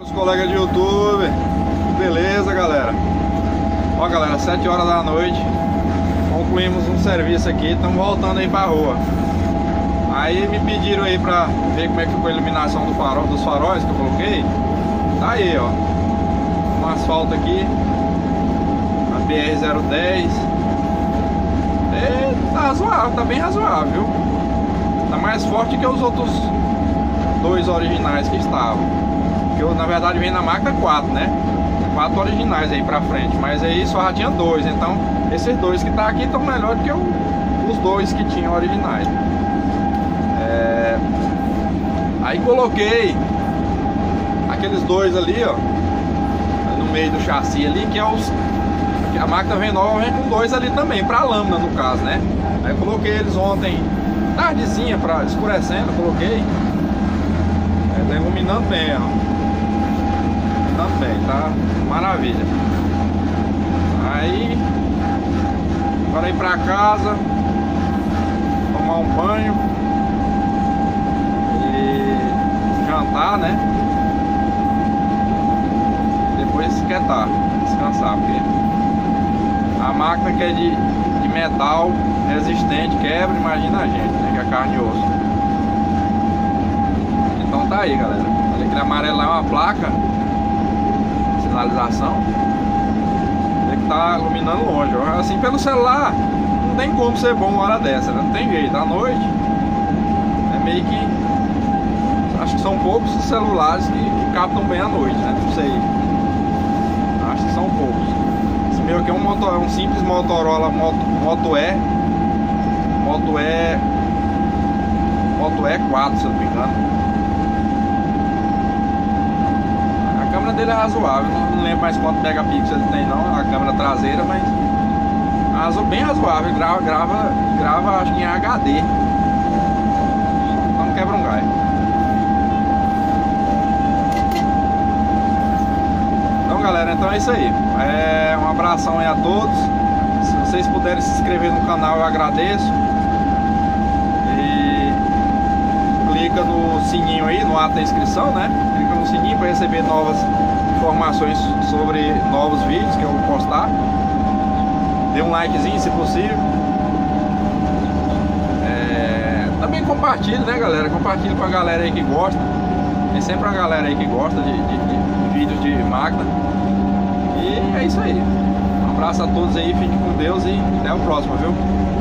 Os colegas de YouTube, beleza galera? Ó galera, 7 horas da noite, concluímos um serviço aqui, estamos voltando aí pra rua. Aí me pediram aí pra ver como é que ficou a iluminação do farol, dos faróis que eu coloquei. Tá aí ó, um asfalto aqui, a BR-010. Tá razoável, tá bem razoável, viu? Tá mais forte que os outros dois originais que estavam. Que eu, na verdade, vem na máquina 4, né? 4 originais aí pra frente. Mas aí só já tinha 2. Então, esses dois que tá aqui estão melhor do que os dois que tinham originais. Aí coloquei aqueles dois ali, ó, no meio do chassi ali, que é os... que a máquina vem nova, vem com dois ali também, pra lâmina no caso, né? Aí eu coloquei eles ontem, tardezinha, pra escurecendo, coloquei. Tá iluminando bem, ó. Também, tá maravilha. Aí agora ir pra casa, tomar um banho e jantar, né? Depois esquentar, descansar, porque a máquina que é de metal resistente, quebra, imagina a gente, né? Que é carne e osso. Então tá aí galera, olha aquele amarelo lá é uma placa, sinalização, ele que tá iluminando longe, ó. Assim pelo celular não tem como ser bom uma hora dessa, né? Não tem jeito, à noite é meio que, acho que são poucos os celulares que captam bem à noite, né? Não sei, acho que são poucos. Esse meu aqui é um simples Motorola Moto E4, se eu não me engano. A câmera dele é razoável, não lembro mais quanto megapixels ele tem não, a câmera traseira, mas bem razoável, grava acho que em HD, não quebra um galho. Então galera, então é isso aí, um abração aí a todos, se vocês puderem se inscrever no canal eu agradeço, e clica no sininho aí, no ato da inscrição, né? Clica no sininho para receber novas informações sobre novos vídeos que eu vou postar. Dê um likezinho se possível. Também compartilhe, né galera? Compartilhe com a galera aí que gosta. Tem sempre uma galera aí que gosta de vídeos de máquina. E é isso aí. Um abraço a todos aí, fiquem com Deus e até o próximo, viu?